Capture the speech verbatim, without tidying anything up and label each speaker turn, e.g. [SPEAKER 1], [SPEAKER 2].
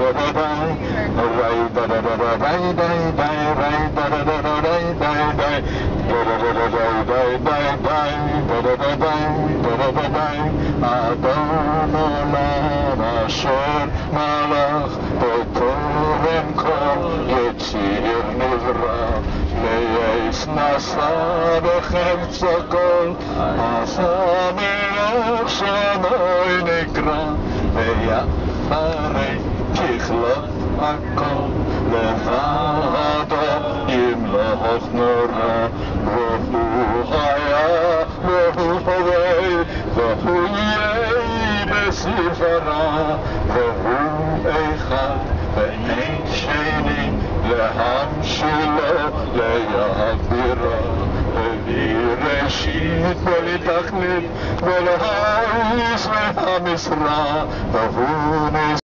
[SPEAKER 1] אדון עולם אשר מלך בטרם כל יציר נברא לייס נשא בחפצו כל השמח שמוי נקרא ויחרי ככלות הכל לבדו ימלוך נורא והוא היה והוא הווה והוא יהיה בספרה והוא אחד ואין שני להמשילו להגבירו ולראשית ולתכלית ולהאיס והמשרה והוא